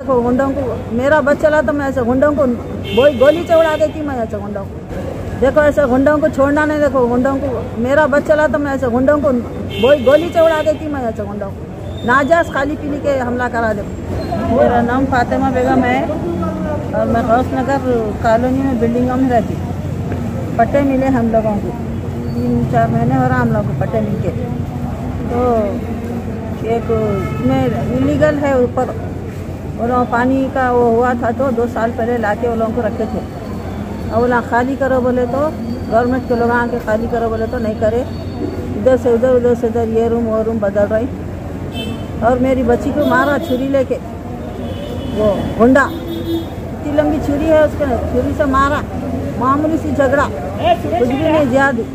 देखो गुंडों को, मेरा बस चला तो मैं ऐसे गुंडों को गोली से उड़ा देती मैं ऐसे गुंडों को। देखो ऐसे गुंडों को छोड़ना नहीं। देखो गुंडों को, मेरा बस चला तो मैं ऐसे गुंडों को गोली से उड़ा देती मैं ऐसे गुंडों को। नाजायज़ खाली पीली के हमला करा दे। मेरा नाम फातिमा बेगम है और मैं गौस नगर कॉलोनी में बिल्डिंगों में रहती हूँ। पट्टे मिले हम लोगों को 3-4 महीने हो रहा हम लोग को पट्टे मिल के। तो एक में इलीगल है ऊपर, और पानी का वो हुआ था तो 2 साल पहले लाके वो लोगों को रखे थे। और वो लोग खाली करो बोले तो गवर्नमेंट के लोग आके खाली करो बोले तो नहीं करे, इधर से उधर उधर से इधर ये रूम वो रूम बदल रही। और मेरी बच्ची को मारा छुरी लेके, वो गुंडा इतनी लंबी छुरी है उसके, छुरी से मारा। मामूली सी झगड़ा, कुछ भी नहीं ज़्यादा।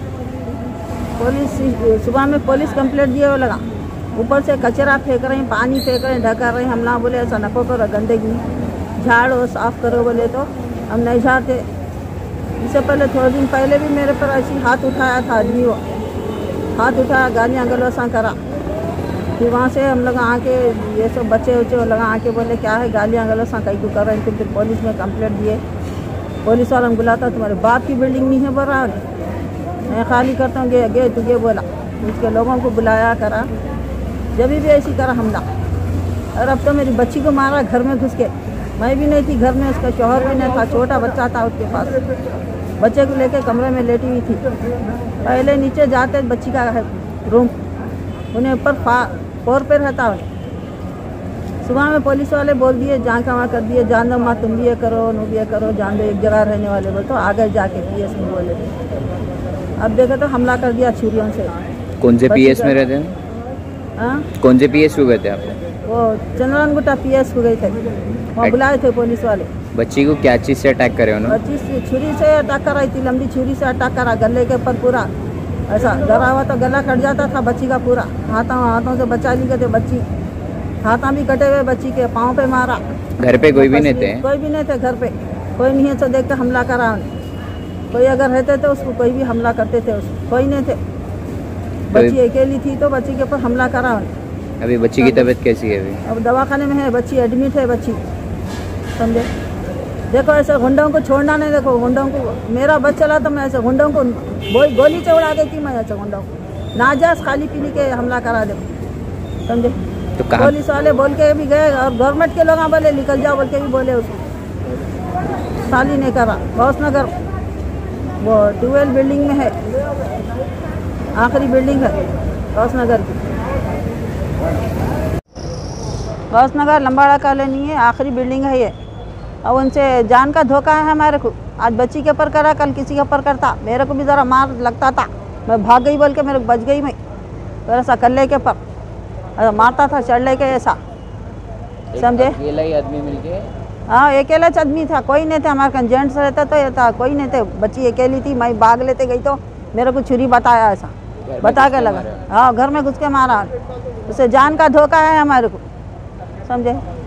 पुलिस सुबह में पुलिस कंप्लेंट दिए वो लगा, ऊपर से कचरा फेंक रहे हैं, पानी फेंक रहे हैं, ढका रहे हैं। हम ना बोले ऐसा नको करो, गंदगी झाड़ो साफ़ करो बोले तो हम नहीं झाड़ते। इससे पहले थोड़े दिन पहले भी मेरे पर ऐसी हाथ उठाया था आदमी, वो हाथ उठाया, गालियाँ गलौसा करा। फिर वहाँ से हम लोग आके ये सब बच्चे उच्चे वो लगा आके बोले क्या है गालियाँ गलौसा कहीं को कर रहे हैं। फिर पुलिस में कंप्लेंट दिए, पुलिस वाला बुलाता तुम्हारे बाप की बिल्डिंग नहीं है बोल रहा, मैं खाली करता हूँ गे तुझे बोला। उसके लोगों को बुलाया करा, जब भी ऐसी करा हमला। और अब तो मेरी बच्ची को मारा घर में घुस के। मैं भी नहीं थी घर में, उसका शौहर भी नहीं था, छोटा बच्चा था उसके पास। बच्चे को लेके कमरे में लेटी हुई थी। पहले नीचे जाते बच्ची का है रूम, उन्हें ऊपर फ्लोर पे रहता है। सुबह में पुलिस वाले बोल दिए जहाँ का वहाँ कर दिए, जान दो माँ तुम भी ये करो नु भी ये करो, जान दो एक जगह रहने वाले बोल तो आगे जाके PS में बोले। अब देखो तो हमला कर दिया छुरियों से। कौन से PS में रहते हैं? कौन से PS को गए थे आप? वो चंद्रनगुट्टा PS को गए थे, वहाँ बुलाए थे पुलिस वाले। बच्ची को क्या चीज़ से अटैक करे उन्होंने? बच्ची से छुरी से अटैक करा, इतनी लंबी छुरी से अटैक करा, गले के ऊपर पूरा ऐसा डरा हुआ तो गला कट जाता था बच्ची का पूरा। हाथों से बचा ली गए थे, बच्ची हाथा भी कटे हुए, बच्ची के पाँव पे मारा। घर पे कोई भी नहीं थे? कोई भी नहीं थे घर पे, कोई नहीं है तो देख के हमला करा। कोई अगर रहते तो उसको कोई भी हमला करते थे, उसको कोई नहीं थे। बच्ची अकेली थी तो बच्ची के ऊपर हमला करा। अभी बच्ची की तबीयत कैसी है? अभी अब दवाखाने में है, बच्ची एडमिट है बच्ची, समझे। देखो ऐसे गुंडों को छोड़ना नहीं। देखो गुंडों को, मेरा बस चला तो मैं ऐसे गुंडों को गोली से उड़ा देती मैं ऐसे गुंडों को। नाजायज़ खाली पीली के हमला करा दे, समझे। तो पुलिस वाले बोल के भी गए और गवर्नमेंट के लोग बोले निकल जाओ बोल के भी बोले, उसको खाली नहीं करा। गौस नगर वो 12 बिल्डिंग में है, आखिरी बिल्डिंग है गौस नगर की। गौस नगर लंबाड़ा कॉलोनी है, आखिरी बिल्डिंग है ये। और उनसे जान का धोखा है हमारे को। आज बच्ची के ऊपर करा, कल किसी के ऊपर करता। मेरे को भी ज़रा मार लगता था, मैं भाग गई बोल के मेरे को बच गई मैं। तो ऐसा कल्ले के ऊपर मारता था, चढ़ ले के ऐसा, समझे। अकेला ही आदमी मिलके? हाँ अकेला आदमी था, कोई नहीं थे हमारे कन। जेंट्स रहता तो ये था, कोई नहीं थे। बच्ची अकेली थी, मैं भाग लेते गई तो मेरे को छुरी बताया, ऐसा बता के लगा। हाँ घर में घुस के मारा। उससे जान का धोखा है हमारे को, समझे।